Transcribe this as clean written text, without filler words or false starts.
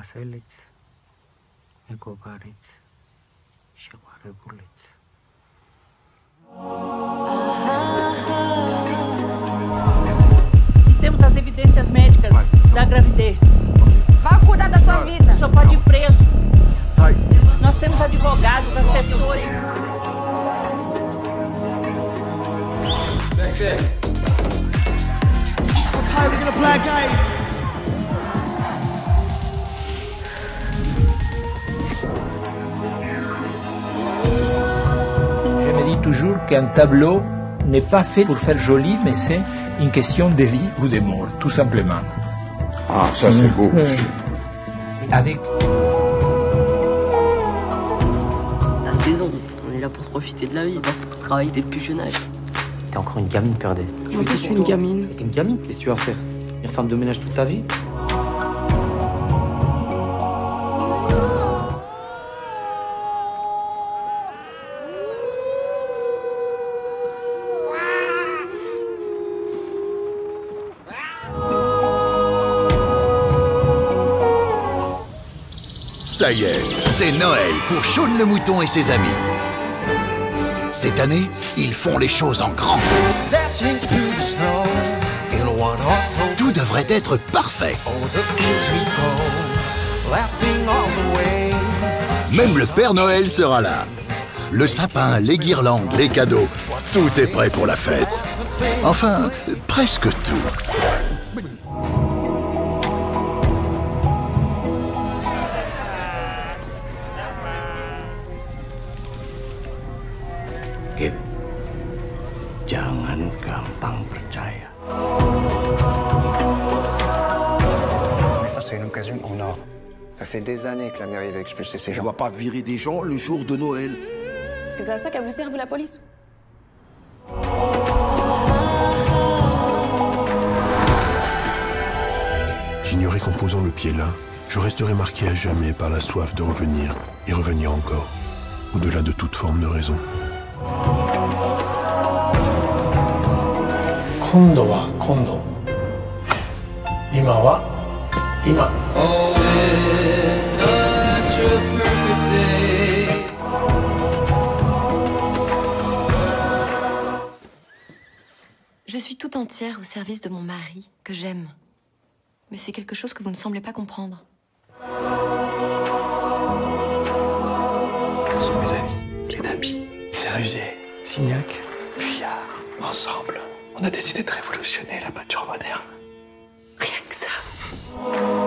βασίλης, η κοκαρίτσα, și Reguliță. Temos as evidências médicas da gravidez. Vá cuidar da sua vida. O senhor pode ir preso. Sai. Nós temos advogados, assessores. That's it. Okay, we're gonna play a game. Je me dis toujours qu'un tableau n'est pas fait pour faire joli, mais c'est une question de vie ou de mort, tout simplement. Ah, ça c'est beau. Avec La saison, on est là pour profiter de la vie, pas pour travailler dès le plus jeune âge. T'es encore une gamine, Perdé. Moi, je suis une gamine. T'es une gamine, qu'est-ce que tu vas faire? Devenir femme de ménage toute ta vie? Ça y est, c'est Noël pour Shaun le Mouton et ses amis. Cette année, ils font les choses en grand. Tout devrait être parfait. Même le Père Noël sera là. Le sapin, les guirlandes, les cadeaux, tout est prêt pour la fête. Enfin, presque tout. Jangan gampang percaya. C'est une occasion en or. Ça fait des années que la mairie veut expulser ces gens. Je ne vais pas virer des gens le jour de Noël. Est-ce que c'est à ça qu'elle vous sert, vous, la police? J'ignorais qu'en posant le pied là, je resterais marqué à jamais par la soif de revenir, et revenir encore, au-delà de toute forme de raison. 今度は今度、今は今。 Je suis tout entière au service de mon mari, que j'aime. Mais c'est quelque chose que vous ne semblez pas comprendre. Ce sont mes amis, les Nabis, Céruzet, Signac, Puyard. Ensemble, on a décidé de révolutionner la peinture moderne. Rien que ça.